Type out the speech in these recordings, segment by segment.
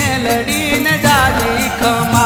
Melody ने जाजी खमा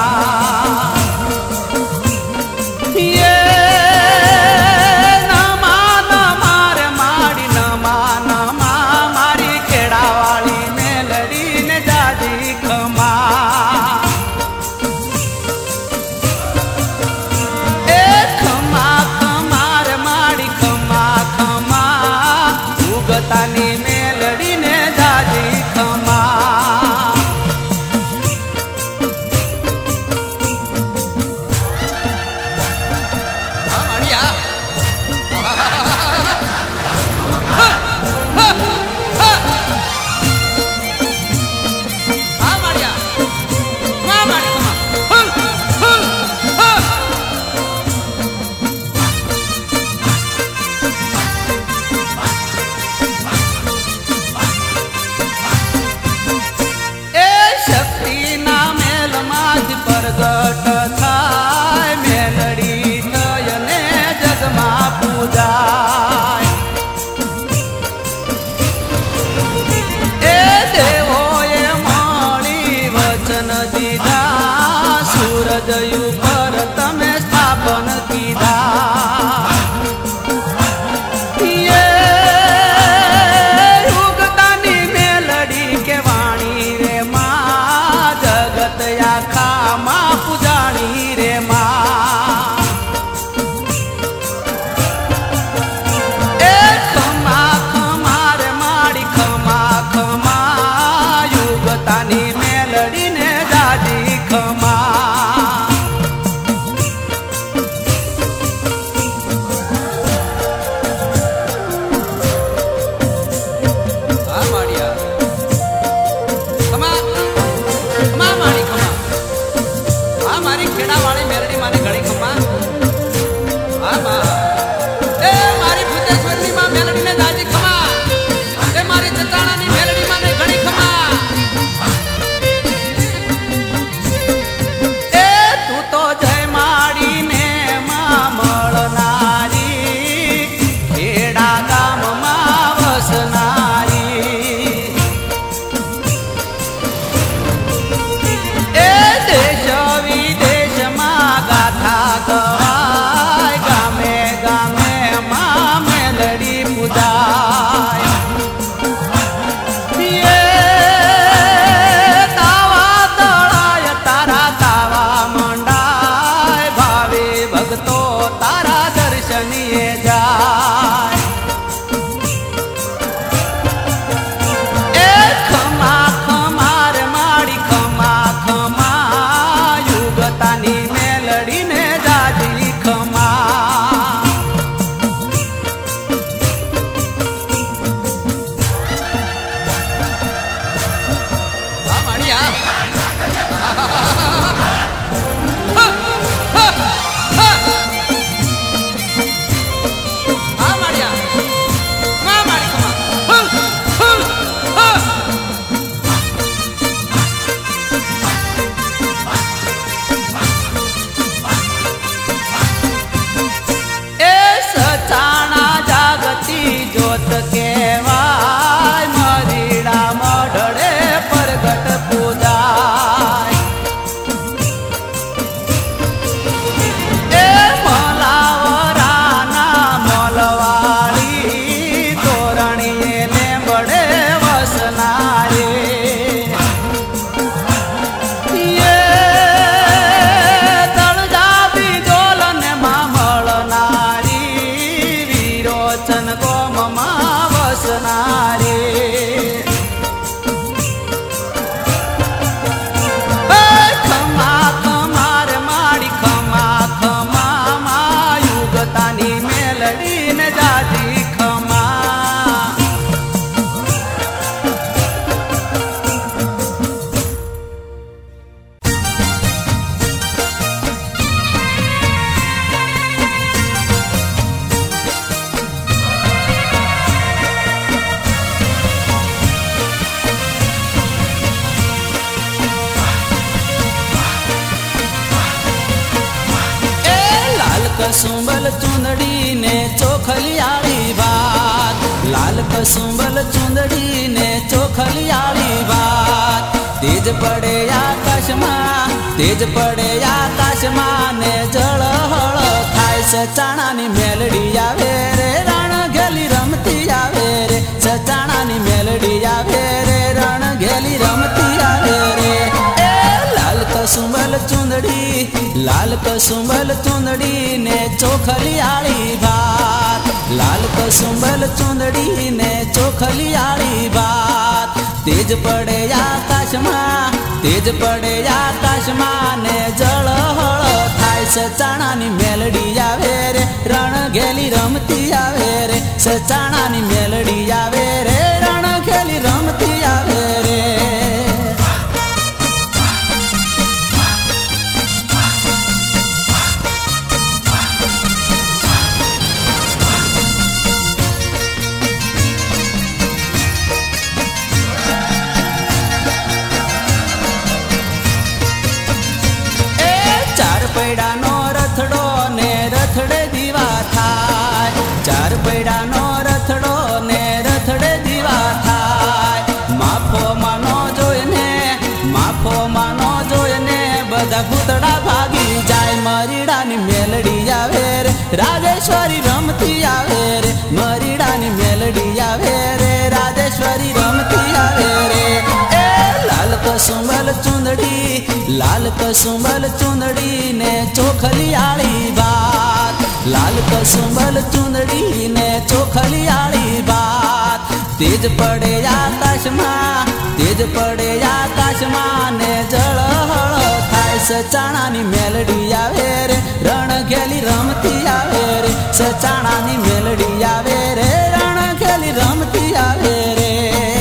कसुंबल चुंदड़ी ने चोखलियाली बात, लाल कसुंबल चुंदड़ी ने चोखलियाली बात। તેજ પડે આકાશમાં તેજ પડે આકાશમાં ને જળહળ થાય સચાણાની મેલડી આવે રે રણ ઘેલી રમતી આવે રે સચાણાની મેલડી આવે રે રણ ઘેલી રમતી આવે રે લાલ કસુંબલ ચુંદડી ને ચોખલિયાળી ભાત લાલ કસુંબલ ચુંદડી ને ચોખલિયાળી ભાત તેજ પડે આકાશમાં ને જળહળ થાય સચાણાની મેલડી આવે રે રણ ઘેલી રમતી આવે રે સચાણાની મેલડી આવે રે રણ ઘેલી રમતી આવે રે પૈડાનો રથડો ને રથડે દીવા થાય ચાર પૈડાનો રથડો ને રથડે દીવા થાય માફો માનો જોઈને બધા ભૂતડા ભાગી જાય મરીડાની મેલડી આવે રે રાજેશ્વરી રમતી આવે રે મરીડાની મેલડી આવે રે રાજેશ્વરી રમતી આવે રે લાલ કસુંબલ ચુંદડી ને ચોખલિયાળી ભાત લાલ કસુંબલ ચુંદડી ને ચોખલિયાળી ભાત તેજ પડે આકાશમાં ને જળહળ થાય સચાણાની મેલડી આવે રે રણ ઘેલી રમતી આવે રે સચાણાની મેલડી આવે રે રણ ઘેલી રમતી આવે રે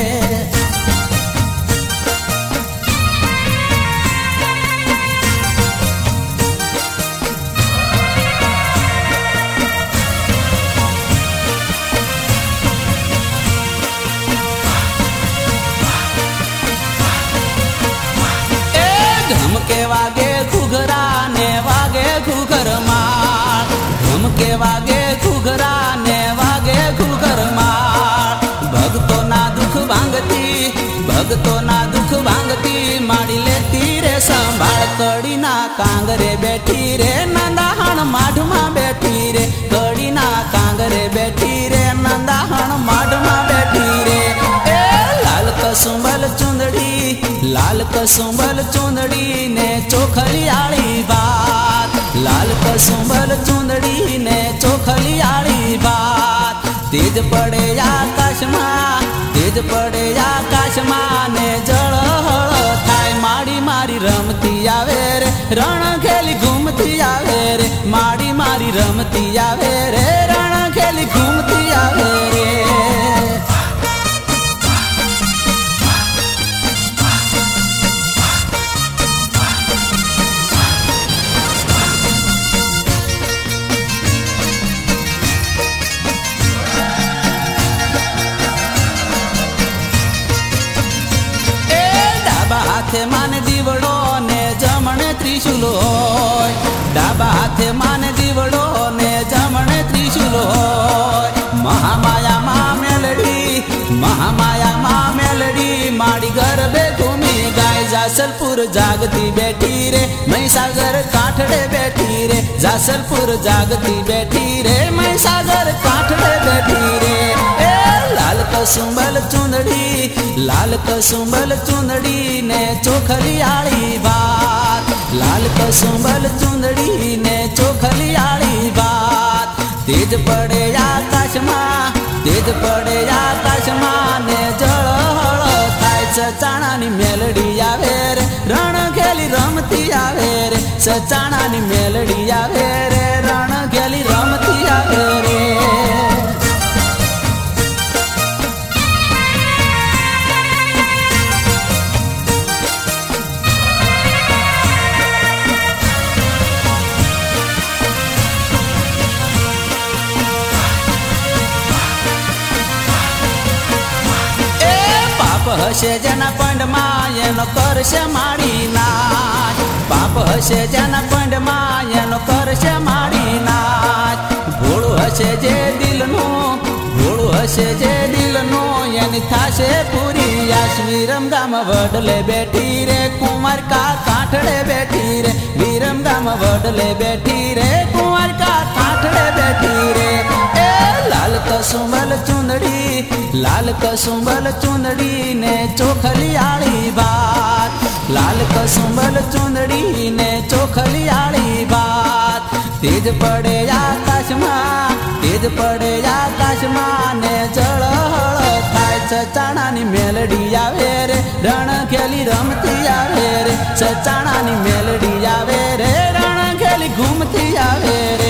ધમકે વાગે ઘૂઘરા ને વાગે ઘૂઘર માળ ધમકે વાગે ઘૂઘરા ને વાગે ઘૂઘર માળ ભક્તોના દુઃખ ભાંગતી માડી લેતી રે સંભાળ કડીના કાંગરે બેઠી રે નંદાહણ માઢમાં બેઠી રે કડીના કાંગરે બેઠી રે નંદાહણ માઢમાં બેઠી રે લાલ કસુંબલ ચુંદડી ને ચોખલિયાળી ભાત લાલ કસુંબલ ચુંદડી ને ચોખલિયાળી ભાત તેજ પડે આકાશમાં ને જળહળ થાય મારી રમતી આવે રે રણ ઘેલી ઘૂમતી આવે રે મારી રમતી આવે રે રણ ઘેલી ઘૂમતી આવે રે હાથે માને દીવડો ને જમણે ત્રિશુલ હોય ડાબા હાથે માને દીવડો ને જમણે ત્રિશુલ હોય મહામાયા મેલડી માડી ગરબે ઘૂમી ગાય જાસલપુર જાગતી બેઠી રે મહીસાગર કાંઠડે બેઠી રે જાસલપુર જાગતી બેઠી રે મહીસાગર કાંઠડે બેઠી રે લાલ કસુંબલ ચુંદડી ને ચોખલિયાળી ભાત લાલ કસુંબલ ચુંદડી ને ચોખલિયાળી ભાત તેજ પડે આકાશમાં ને જળહળ થાય સચાણાની મેલડી આવે રે રણ ઘેલી રમતી આવે રે સચાણાની મેલડી આવે રે રણ ઘેલી રમતી આવે રે હશે જેના પંડમાં એનો કરશે માડી નાચ પાપ હશે જેના પંડમાં એનો કરશે માડી નાચ ભોળું હશે જે દિલનું ભોળું હશે જે દિલનો એની થાશે પૂરી આશ વિરમગામ વડલે બેઠી રે કુંવર કા કાંઠડે બેઠી રે વિરમગામ વડલે બેઠી રે કુંવર કા કાંઠડે બેઠી રે એ લાલ કસુંબલ ચુંદડી ને ચોખલિયાળી ભાત લાલ કસુંબલ ચુંદડી ને ચોખલિયાળી ભાત તેજ પડે આકાશમાં ને જળહળ થાય સચાણાની મેલડી આવે રે રણ ખેલી રમતી આવે રે સચાણાની મેલડી આવે રે રણ ખેલી ઘૂમતી આવે રે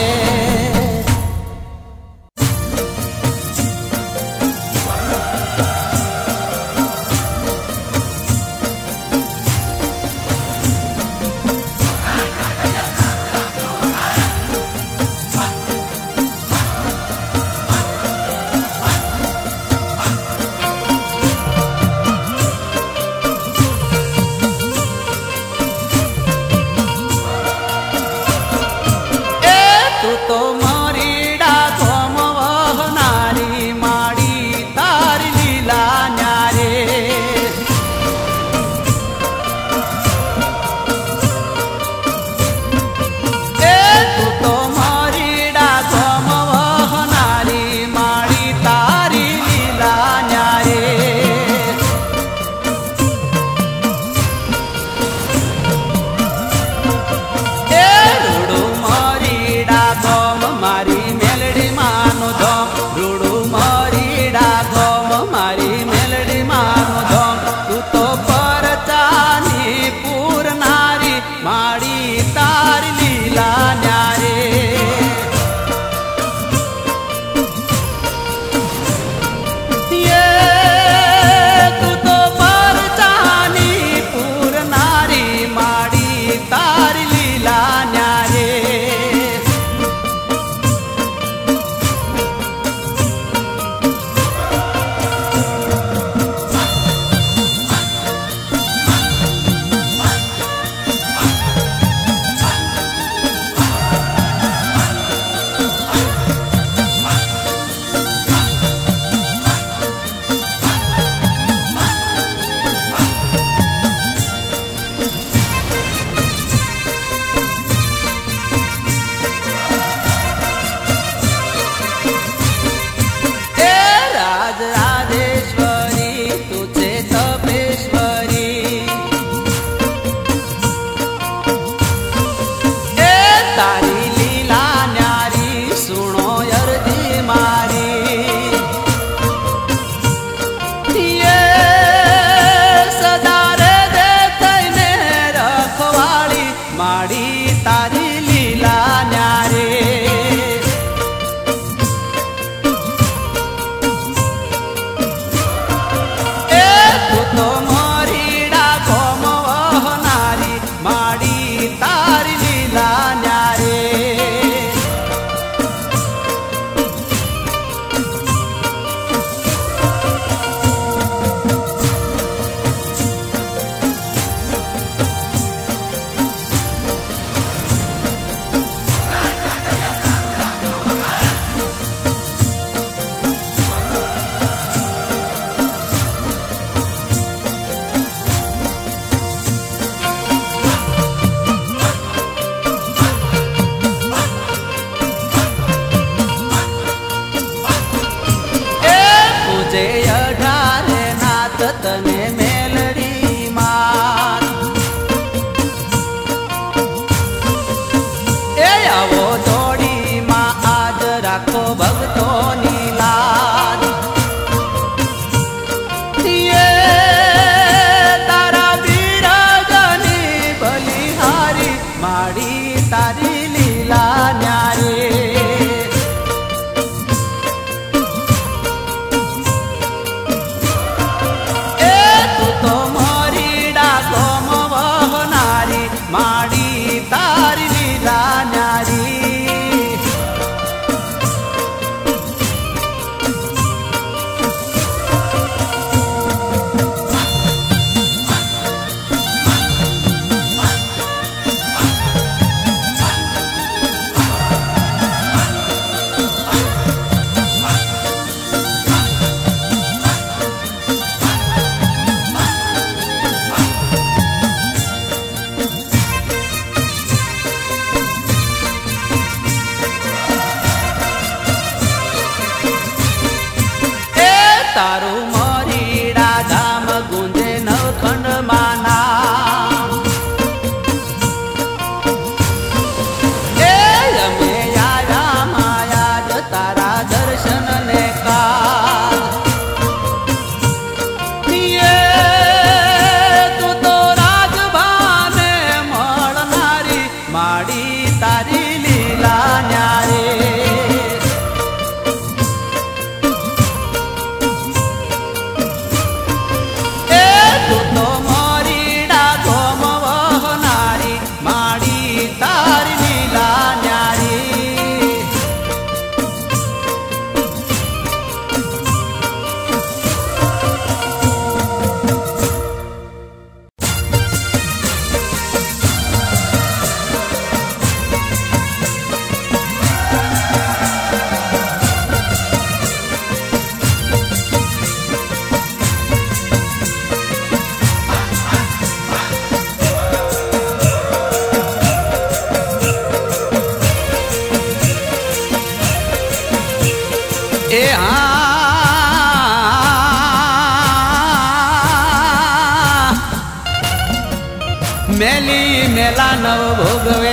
मेली मेला नव भोगवे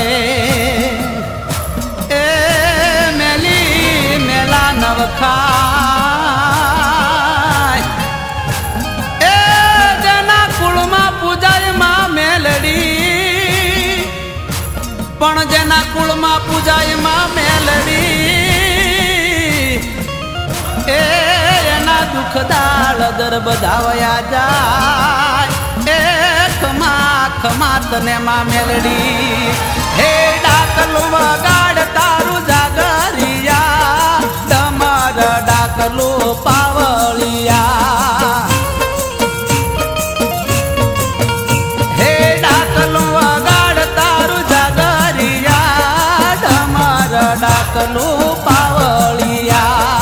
ए मेली मेला नव खाय ए जेना कुळमा पूजाय मां मेलडी पण जेना कुळमा पूजाय मां मेलडी ए एना दुख दाळ दर बधावया जाय ए खमा खमा तने मां मेलडी हे डाकलू वगाड तारू जागरिया डमर डाकलू पावळिया हे डाकलू वगाड तारू जागरिया डमर डाकलू पावळिया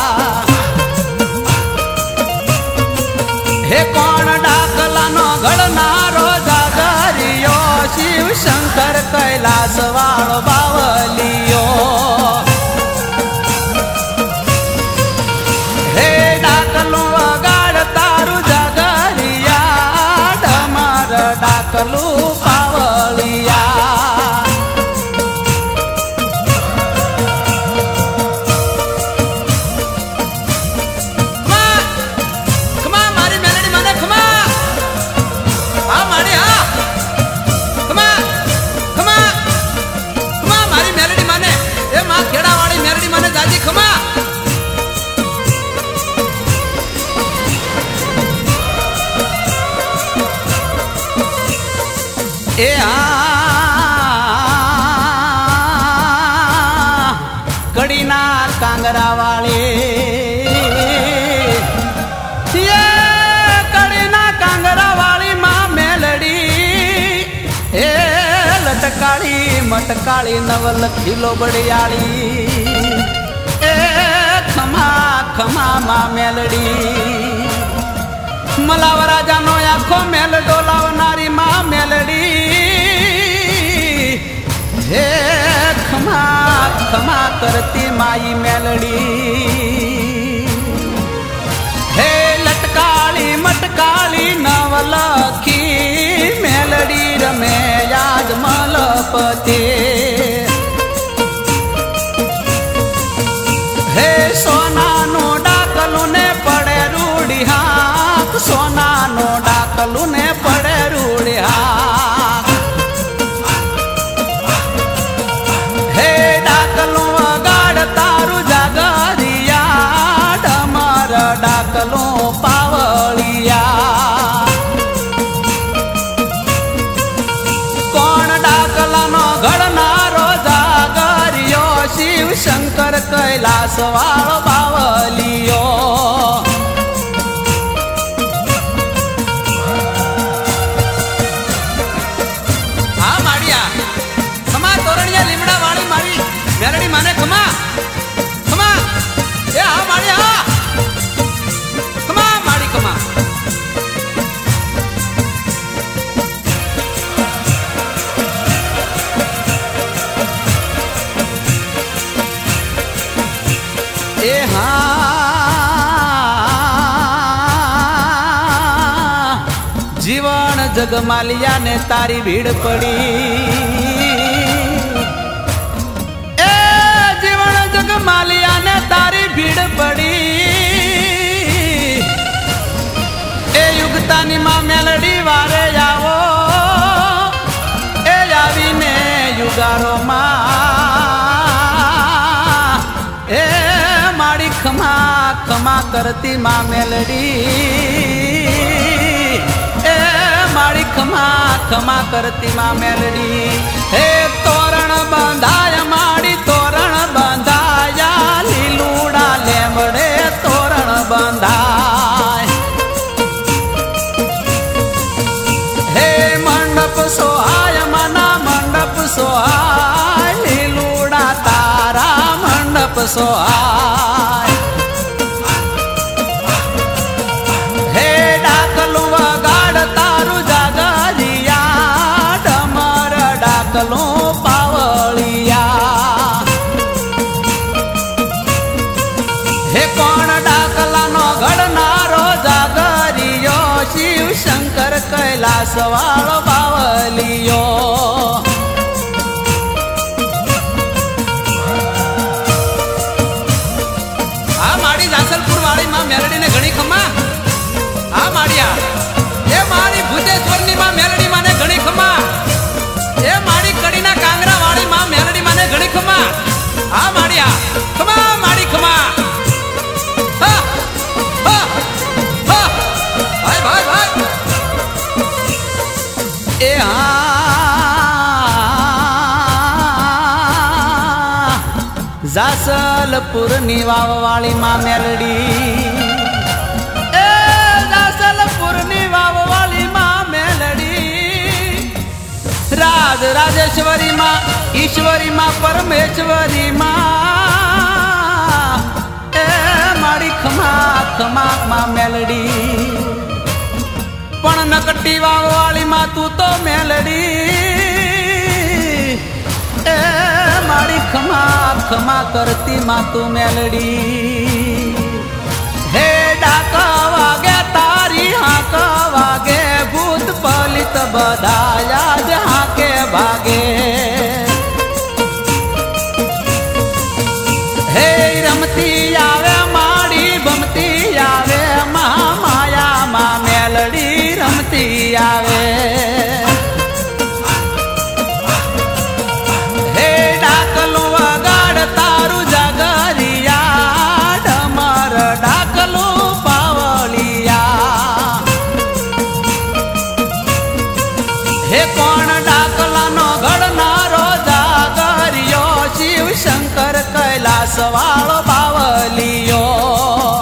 हे कोण डाकलानो घडनारो जागरियो शिव शंकर कैलास वाळो बावलियो हे डाकलू वगाड तारू जागरिया डमर डाकलू पावळिया ए कड़ीना कांगरा वाले ये कड़ीना कांगरा वाली मां मेलडी ए लटकाली मटकाली नवल खिलो बड़ियाली ए खमा खमा मां मेलडी मलावरा जानो आखो मेल डोलावनारी मां मेलडी हे खमा खमा करती माई मेलडी हे लटकाली मटकाली नवलखी मेलडी रमे याद मलपते हे सोना नो डाकलू ने पड़े रूढ़ी हाथ सोना नो डाकलू ने पड़े रूढ़ी हाथ हे डाकलू वगाड तारू जागरिया डमर डाकलू पावळिया कोण डाकलानो घडनारो जागरियो शिव शंकर कैलास वाळो बावलियो मेलडी माने खमा खमा ए आ माड़ी आ खमा माड़ी खमा ए हाँ जीवन जगमालिया ने तारी भीड़ पड़ी मालिया ने तारी भीड़ पड़ी ए युगतानी मां मेलडी वारे आवो ए आवी ने युगारो मां ए माड़ी खमा खमा करती मां मेलडी ए माड़ी खमा खमा करती मां मेलडी हे तोरण बंधाय माड़ी तोरण बंधाया लीलूड़ा लेमड़े तोरण बंधाय हे मंडप सोहाय मना मंडप सोहाय लीलूड़ा तारा मंडप सोहाय हे डाकलू वगाड तारू जागरिया डमर डाकलू पावळिया हे कोण डाकलानो घडनारो जागरियो शिव शंकर कैलास वाळो बावलियो જાસલપુરની વાવવાળી માં મેલડી, એ જાસલપુરની વાવવાળી માં મેલડી, રાજ રાજેશ્વરી માં, ઈશ્વરી માં, પરમેશ્વરી માં, એ મારી ખમા ખમા માં મેલડી. પણ નકટી વાવવાળી માં તું તો મેલડી, એ મારી ખમા ખમા કરતી માં તું મેલડી. હે ડાકા વાગે તારી હાક વાગે, ભૂત પલિત બધા યાદ હાકે ભાગે. હે રમતી આવે માડી ભમતી આવે, મહામાયા માં મેલડી રમતી આવે. સવાળો બાવલિયો.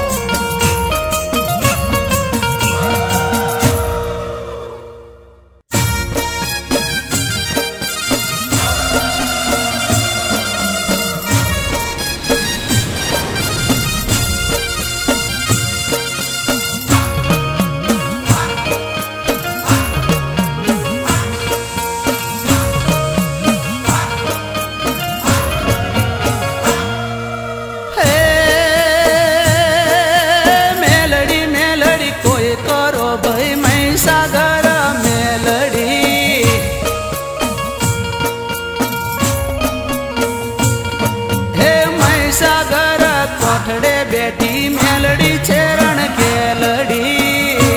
બેઠી મેલડી છે રણ ખેલડી,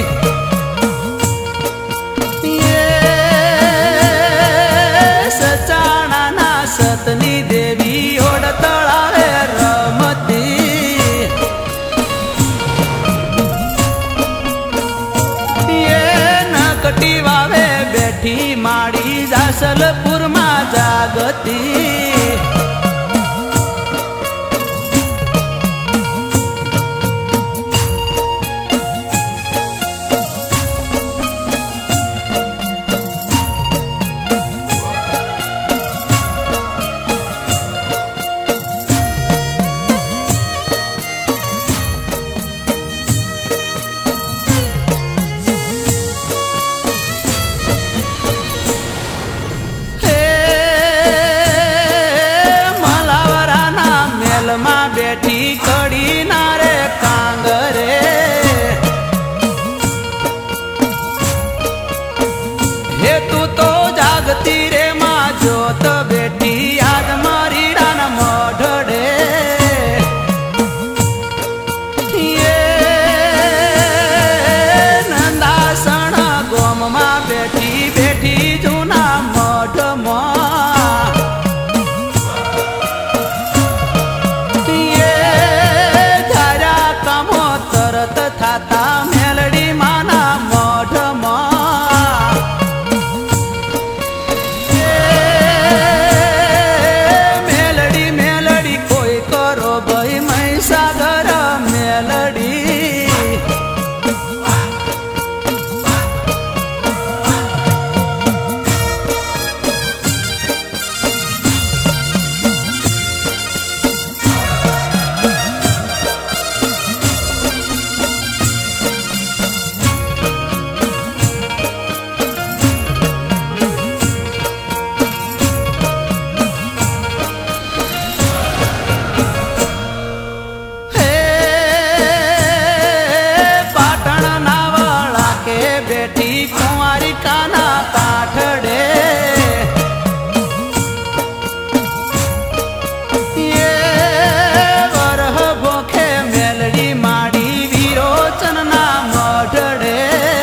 સચાણાના સતની દેવી ઓડ તળાવે રમતી. એ નકટી વાવે બેઠી માડી જાસલપુરમાં જાગતી. બેઠી કડી ના રે કાંગરે, હે તું તો જાગતી રે માં જોત બેઠી યાદ મારી ડાન મોઢડે. નંદાસણ ગોમમાં બેઠી બેઠી જૂના મોઢમાં. થાતા મેલડી માના મોઢમાં. મેલડી મેલડી કોઈ કરો ભાઈ મહીસાગર મેલડી. બેઠી કુંવારી કાના કાઠડે, એ વરહ ભોખે મેલડી માડી વિરોચનના મોઢડે.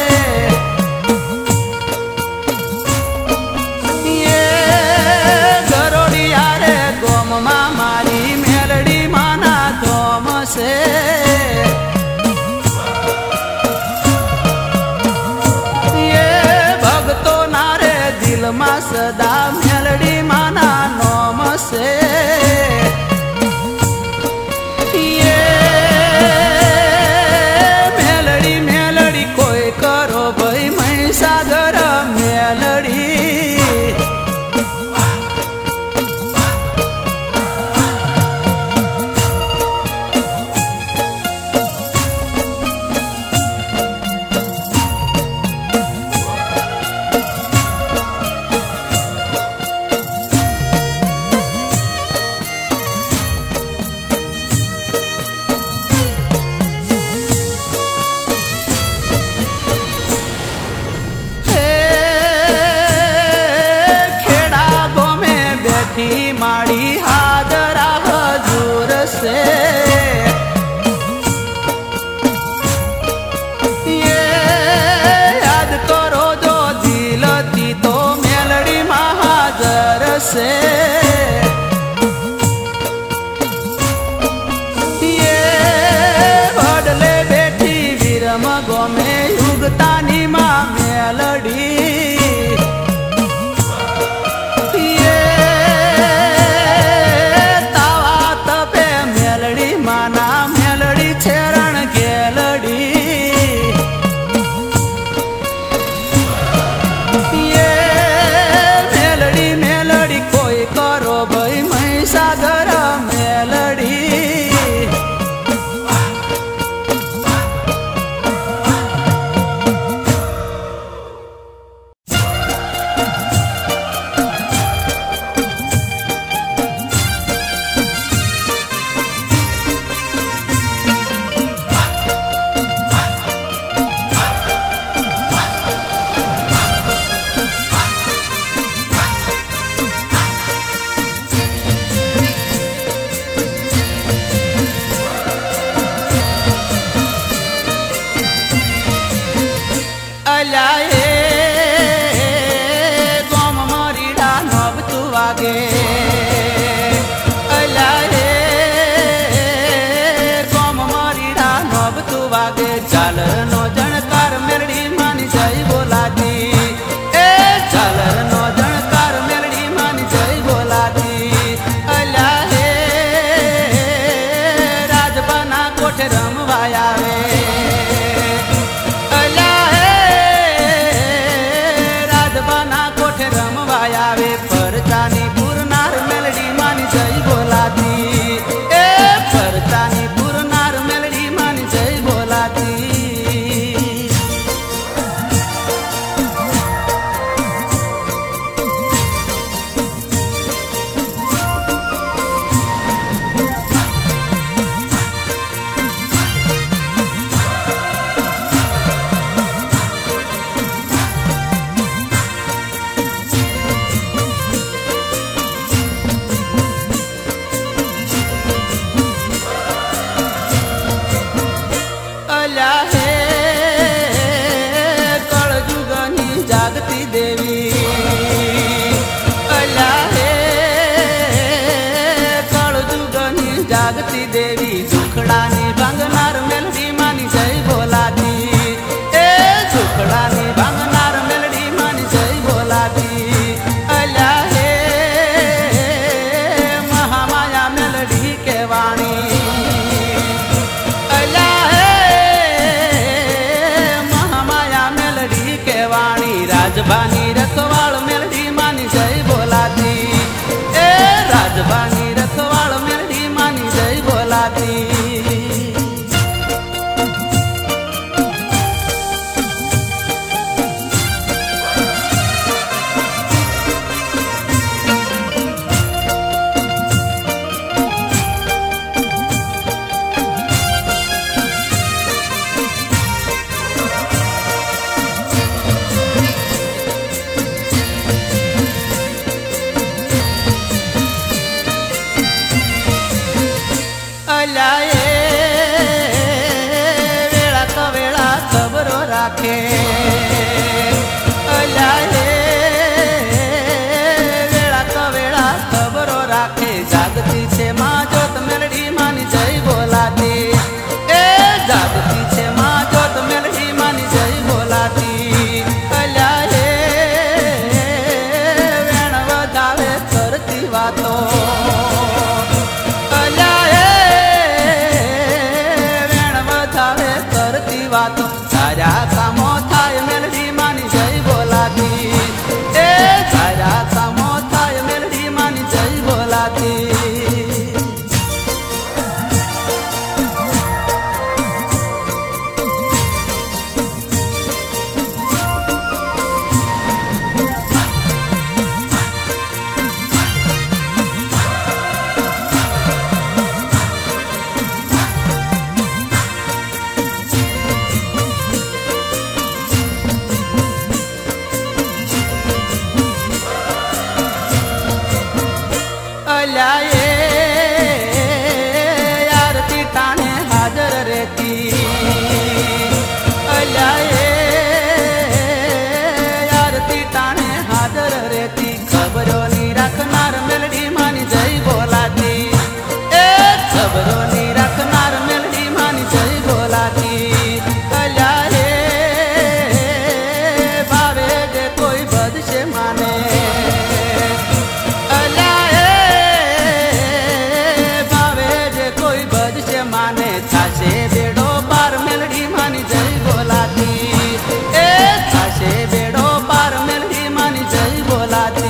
એ ગરોડિયા રે ગોમમાં મારી મેલડી માના ધોમ છે. સદા મેલડી માના નોમ છે. मेलडी माड़ी हाजरा हजूर से ये याद करो जो दिलती तो मेलडी महाजर से ये भडले बेठी विरम गोमे युगतानी मा मेलडी झालर नो जणकार मेलडी मानी जय बोला दी ए झालर नो जणकार मेलडी मानी जय बोला दी अला हे राजबाना कोठे रमवाया वे अला हे राजबाना कोठे रमवाया वे परतानी पुरनार मेलडी मानी जय बोला दी ए परतानी पुरनार मेलडी मानी जय बोला दी जागती देवी अला हे कळजुगनी जागती देवी दुखडानी भांगनार मेलडी मानी जय बोला दी ए दुखडानी भांगनार मेलडी मानी जय बोला दी अला हे महामाया मेलडी के वाणी अला महामाया मेलडी के वाणी राजबानी रखवाल मेलडी मानी जय बोला दी ए राजबानी रखवाल मेलडी मानी जय बोला दी वेला कवेला खबरो राखे अला वेला कवेला खबरो राखे जागती छे मां जोत मेलडी मानी जय बोला दी ए जागती छे मां जोत मेलडी मानी जय बोला दी अला वेण वधावे करती वातो वातो सारा कामो थाय मेलडी मानी जय बोला दी ए सारा कामो थाय मेलडी मानी जय बोला दी अल्याए आरती टाणे हाजर रहती अल्याए आरती टाणे हाजर रहती खबरों नी रखनार मेलडी मानी जय बोलाती ए खबरों नी रखनार मेलडी मानी जय बोलाती अल्याए भावे जे कोई बद से माने माने छासे बेड़ो पार मेलडी मानी जय बोलाती ए छासे बेड़ो पार मेलडी मानी जय बोलाती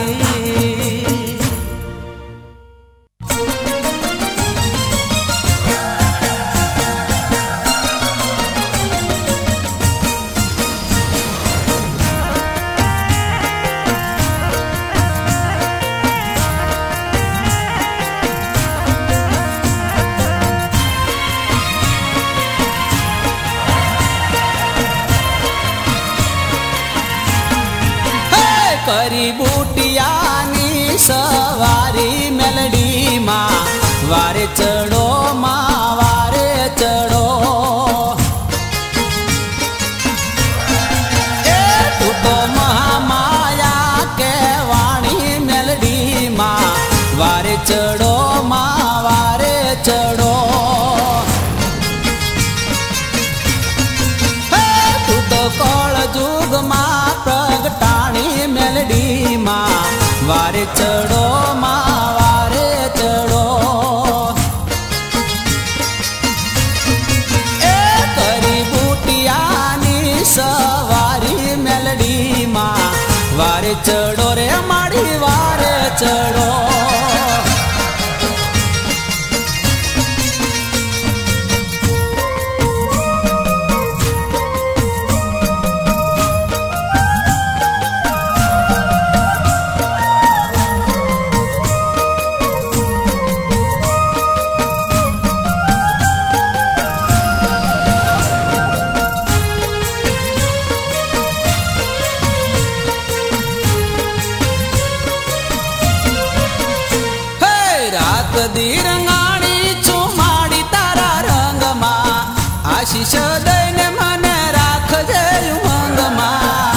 करी बूटियानी सवारी मेलडी माँ वारे चढ़ो माँ वारे चढ़ो ए तू तो महामाया के वाणी मेलडी माँ वारे चढ़ो माँ वारे चढ़ो तू तो कल जुग माँ प्रगटाणी मेलडी माँ वारे चढ़ो माँ वारे चढ़ो ए करी बूटियानी सवारी मेलडी माँ वारे चढ़ो रे माड़ी वारे चढ़ो दी रंगाणी चुमाड़ी तारा रंग माँ आशीष दईने मने राख जे उमंग माँ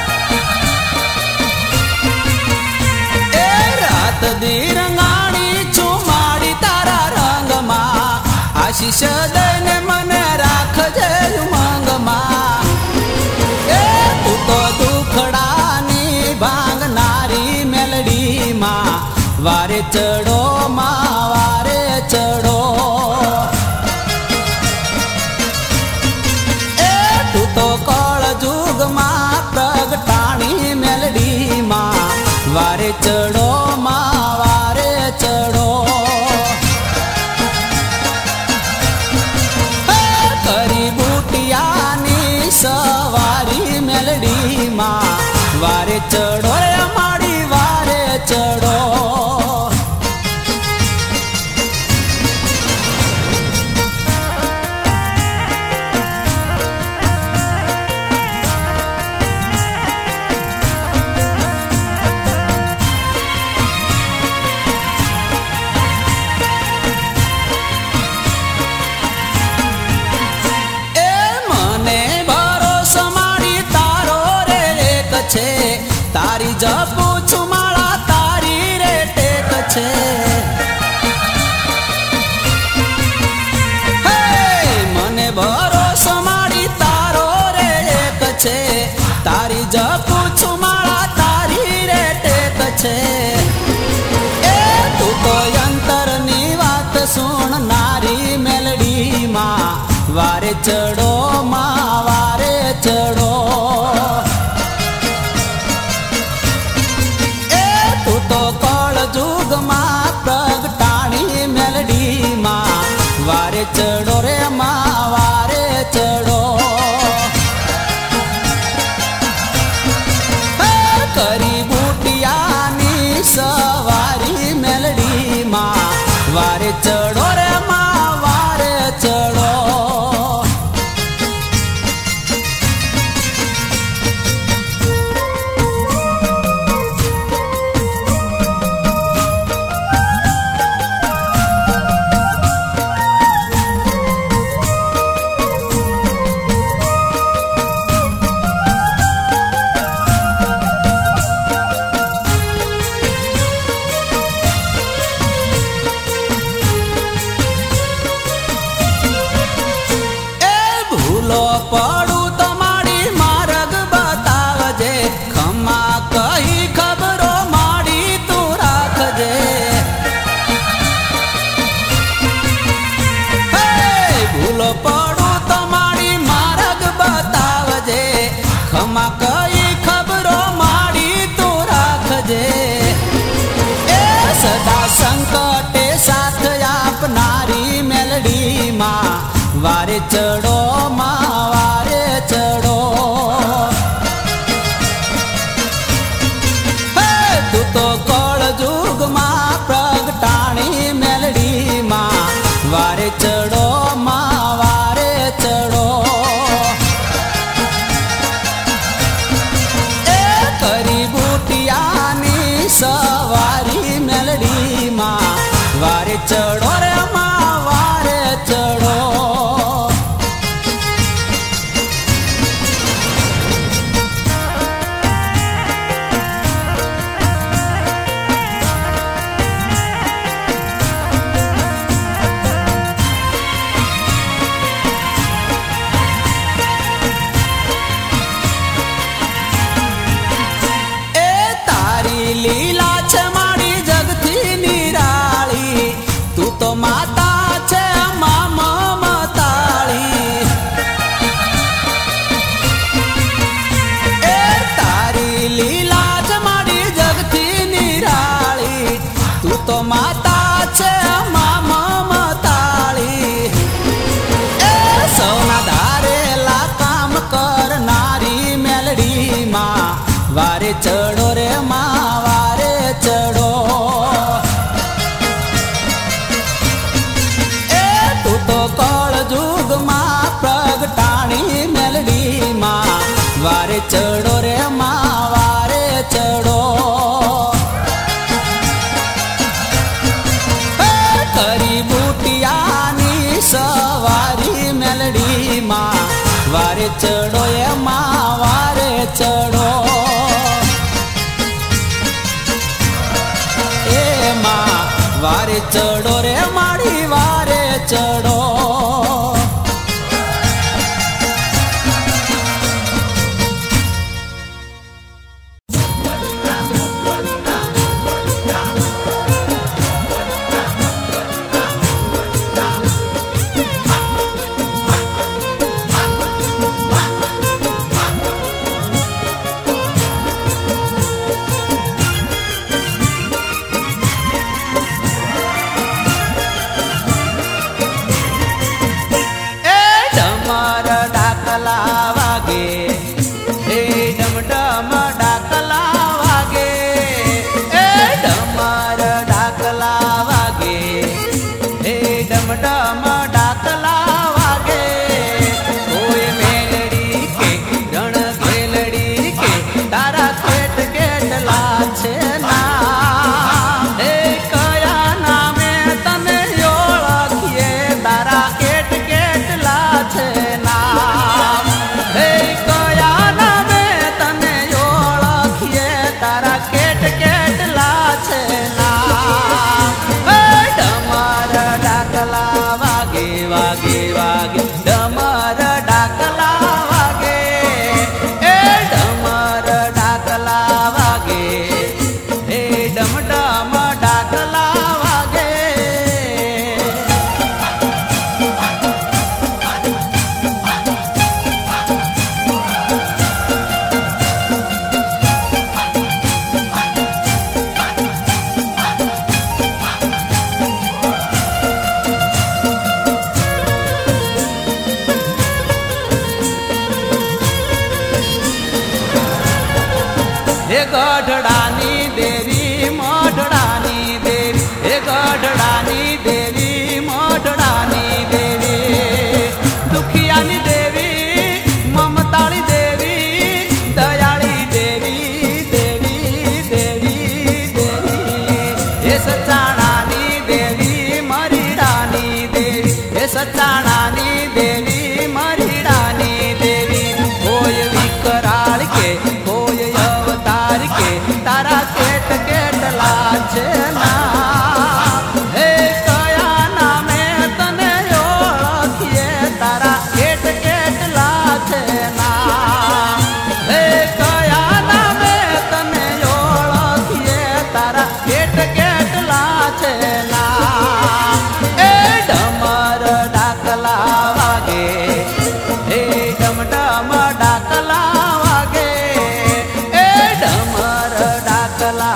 ए रात दी रंगाणी चुमाड़ी तारा रंग माँ आशीष दईने मने राख जे उमंग माँ ए तू तो दुखड़ानी भांगनारी मेलडी माँ वारे चढ़ो माँ वारे चढ़ो ए तू तो कल जुग माँ प्रगटाणी मेलडी माँ वारे चढ़ो माँ वारे चढ़ो करी बूटियानी सवारी मेलडी माँ वारे चढ़ो रे माड़ी वारे चढ़ो तारी जपू छुमाड़ा तारी रे टेक छे मने भरोसा माड़ी तारो रे एक छे तारी जपू छुमाड़ा तारी रे टेक छे ए तू तो अंतर नी वात सुन नारी मेलडी माँ वारे चढ़ो माँ वारे चढ़ो जुग माँ प्रगटाणी मेलडी माँ वारे चढ़ो रे माँ वारे चढ़ो करी बूटियानी सवारी मेलडी माँ वारे चढ़ो रे माँ वारे चढ़ो करजे। ए सदा संकटे साथ आपनारी मेलडी मां वारे चढ़ो मां वारे चढ़ो। तू तो कल जुग मां प्रगटाणी मेलडी मां वारे चढ़ो मां वारे चढ़ो। ए करी बूटियानी सवारी मेलडी मां वारे चढ़ो रे मां वारे चढ़ो। लीला छे माड़ी जगती निराली तू तो माता छे मामा मताली। ए तारी लीला छे माड़ी जगती निराली तू तो माता छे मामा मताली। ए सोना धारेला काम करनारी मेलडी मां वारे चढ़ो रे मां वारे चढ़ो। ए तू तो कल जुग मां प्रगटाणी मेलडी मां वारे चढ़ो रे मां वारे चढ़ो। करी बूटियानी सवारी मेलडी मां वारे चढ़ो ये मां वारे चढ़ो। वारे चढ़ो रे माड़ी वारे चढ़ो।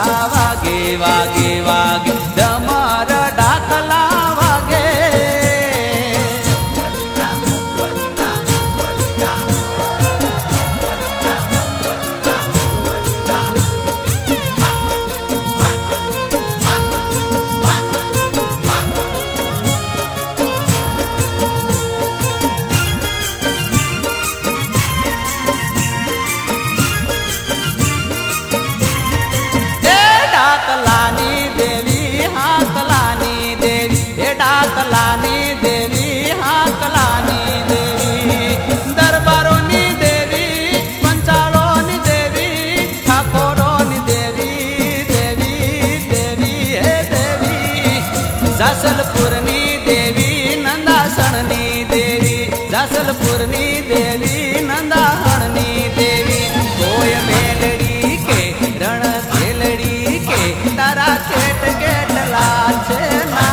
વાગે વાગે વાગે ડમર ડાકલા વાગે डाकलानी देवी हाकलानी देवी दरबारोनी देवी पंचालोनी देवी ठाकोरोनी देवी देवी देवी हे देवी जासलपुरनी देवी नंदासणनी देवी जासलपुरनी देवी नंदाहणनी देवी कोय मेलड़ी के रण खेलड़ी के तारा केट केटला छे ना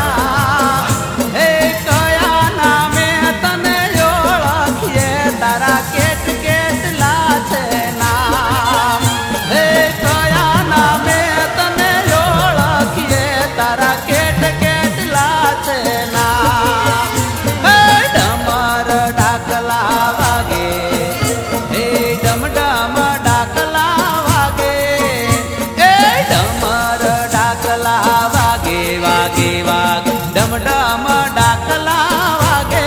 डम डम डाकला वागे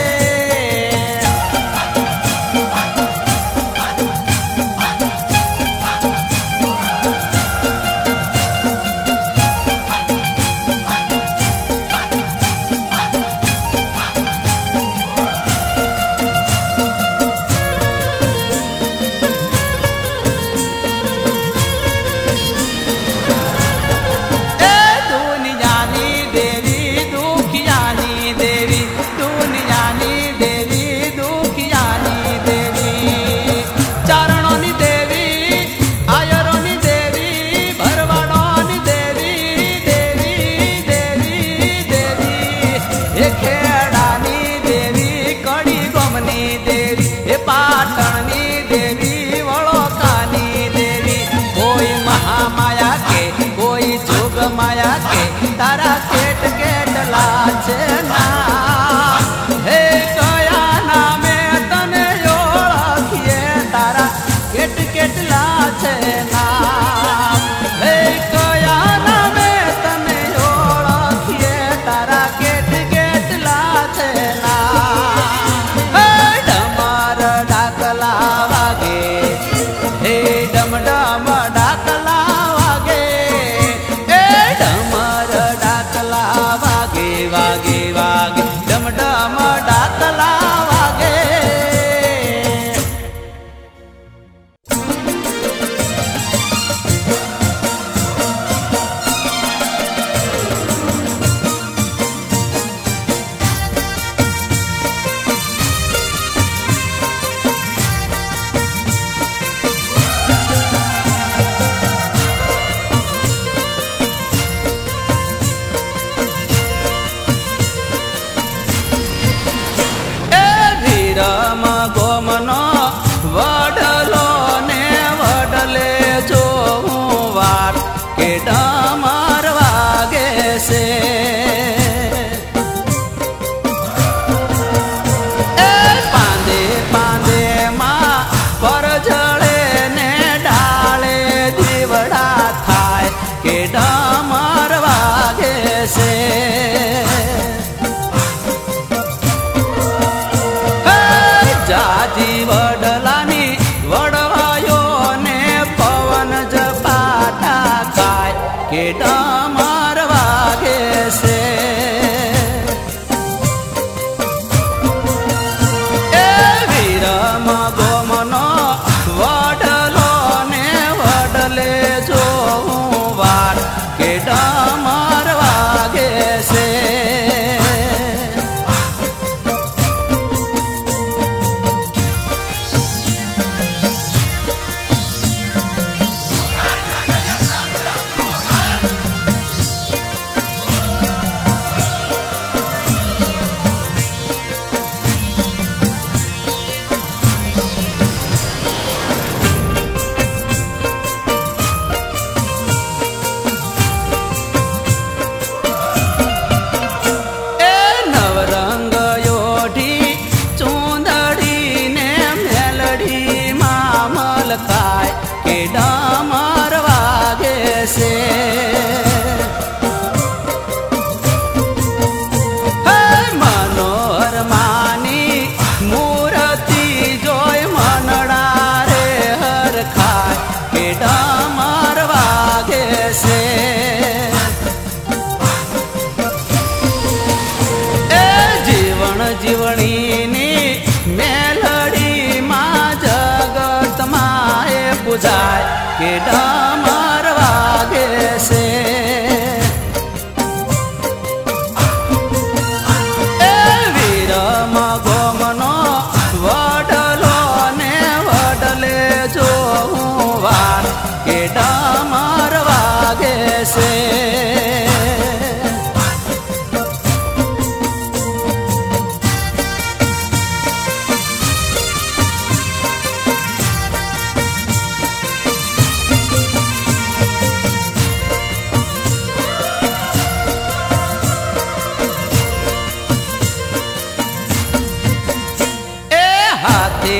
माया के तारा केट केटला छे ना हे कया नामे तने ओळखीए तारा केट केटला छे ना हे कया नामे तने ओळखीए तारा केट केटला छे ना हे डमर डाकला वागे हे डम डम डाकला वागे वागे डम डम डाकला वागे गोमनो वडलो ने वडले जो वाट के डमर वागे से पांदे पांदे माँ पर जड़े ने डाले दीवड़ा थाय के डमर वागे से जाती वडलानी वडवायो ने पवन जपाटा काय के डमर वागे से वीरम गोमनो वडलो ने वडले जो वाट के डमर वागे से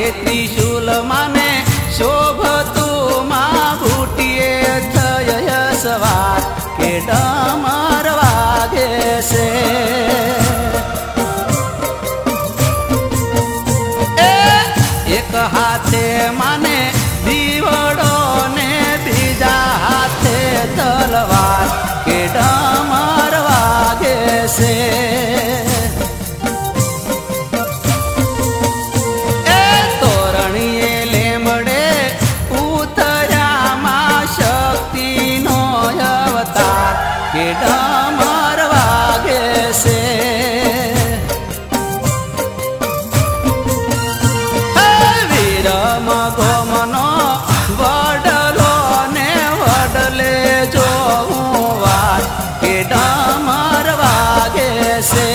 त्रिशूल माने शोभतु मां बूटिए थय सवार के डमर वागे से एक हाथे माने दीवड़ो ने बीजा हाथे तलवार के डमर वागे से तोरणिए लेमड़े उतर्या मां शक्ति नो अवतार के डमर वागे से गोमनो वडलो ने वडले जो वार के डमर वागे से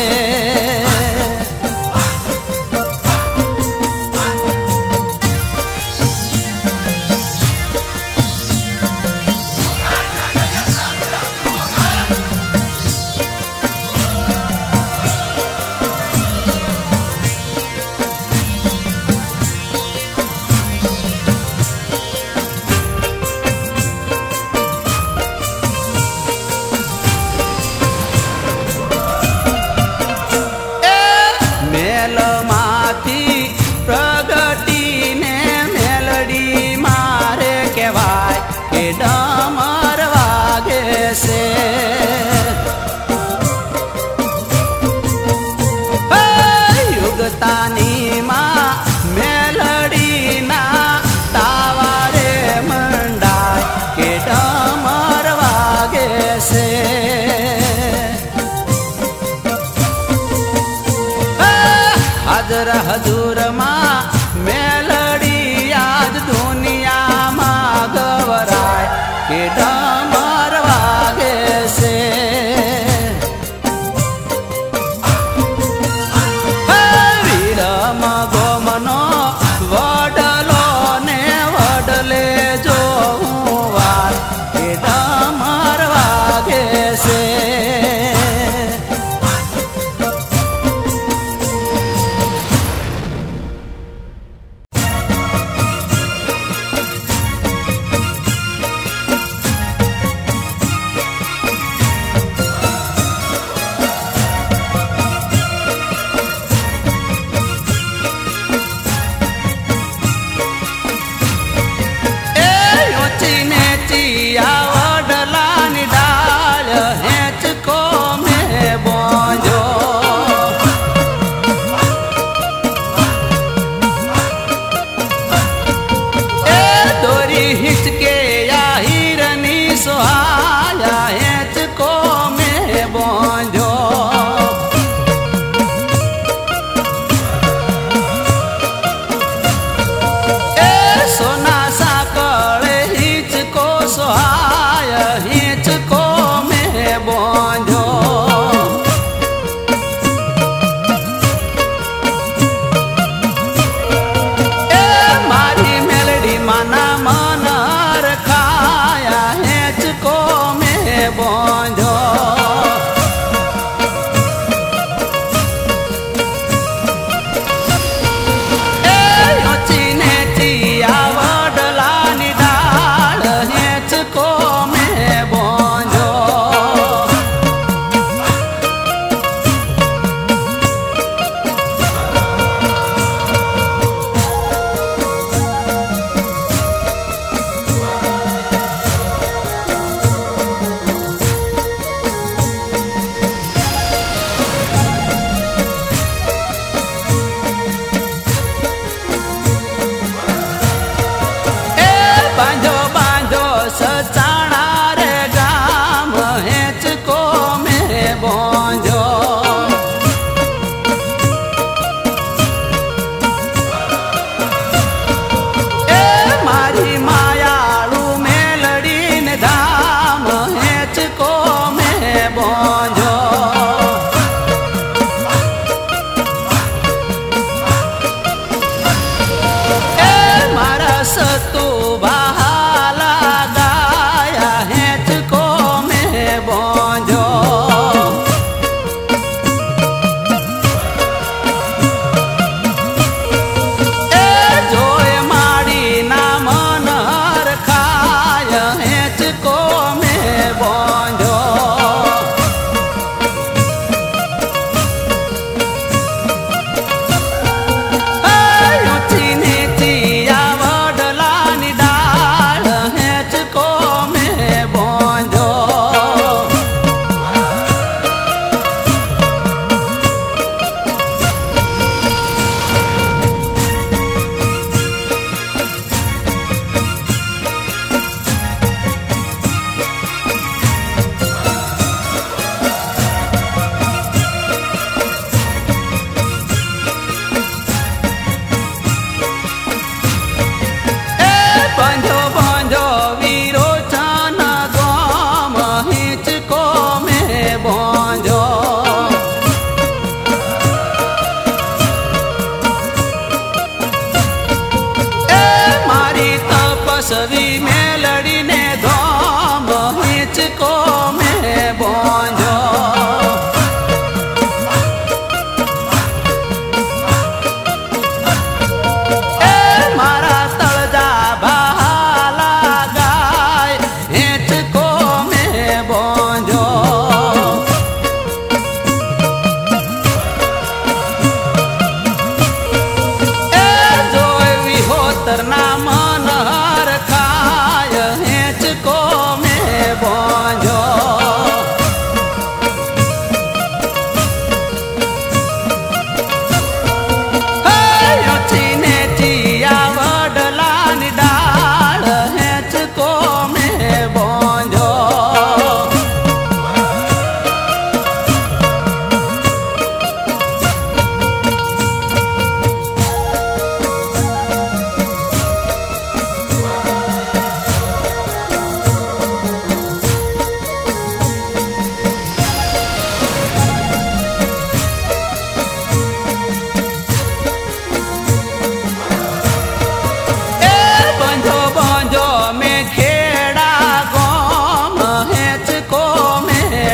डमर वागे से युगतानी मां मेलडी ना तावारे मंडाय के डमर वागे से हाजर हजूर मां मेलडी आज दुनिया मां गवराय के डमर वागे से वीरम गोमनो वडलो ने वडले जो वार के डमर वागे से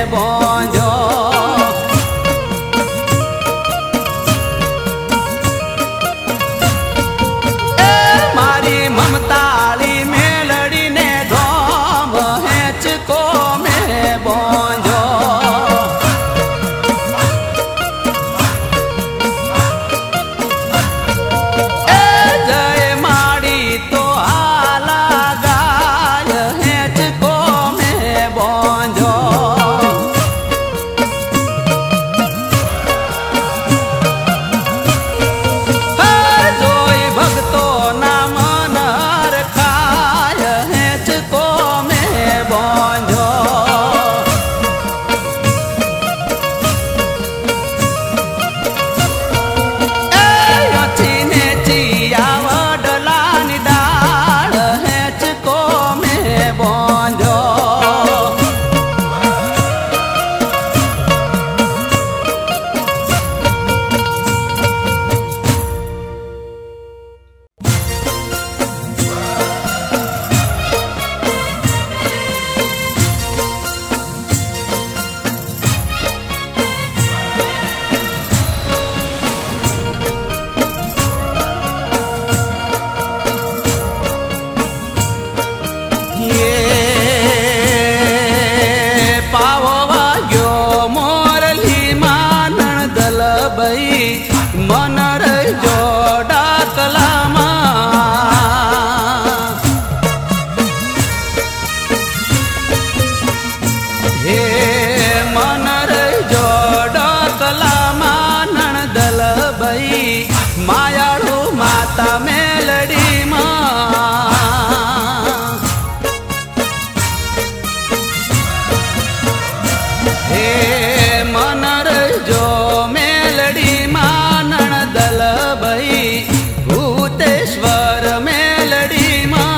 बोंजो मारी ममताली मेलड़ी ने धोम हेचको में बोंजो जय माड़ी तो आला गाय हेचको में बोंजो जोई भक्तो ना मन रखाय हेचको में बोंजो मन रहो डाकलामा हे मन रहो डाकलामा नणदल बई मायाळू माता मेलडी मां हे मन रहो मेलडी मां दल बई भूतेश्वर मेलडी मां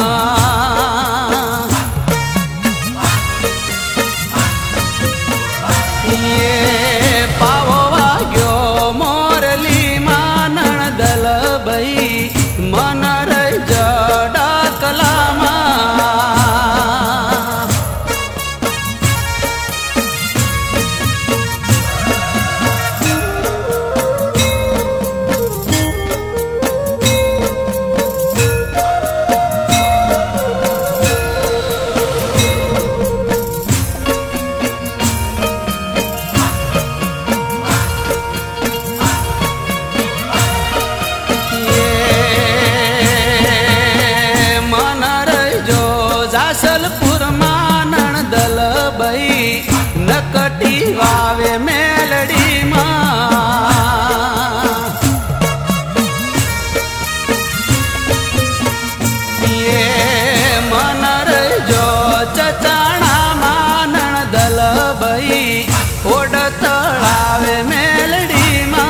ये पावो वाग्यो मोरली मां दल बई मन रहो डाकलामा जासलपुर मानण दल बई नकटी वावे मेलडी मां ये मन रहो चचाणा मानण दल बई ओड तळावे मेलडी मां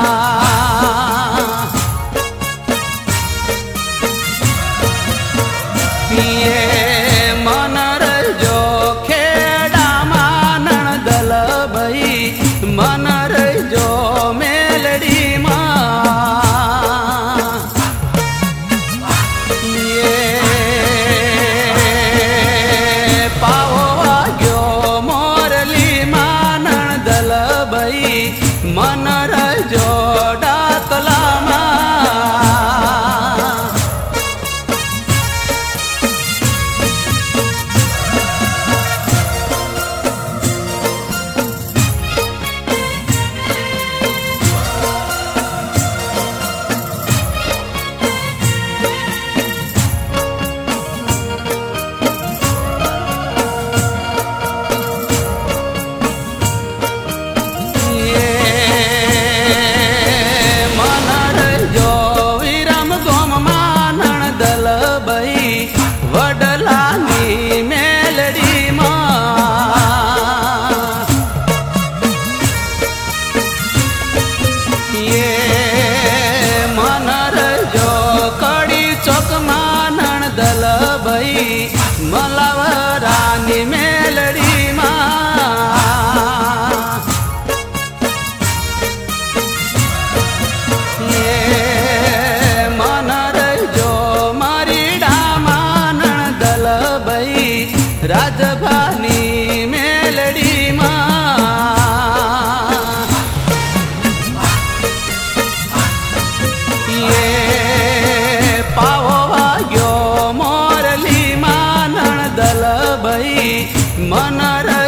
ये मन रहो खेड़ा मानण दल बई मन रहो मेलडी मां ये पावो वाग्यो मोरली मानण दल बई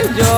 કરજો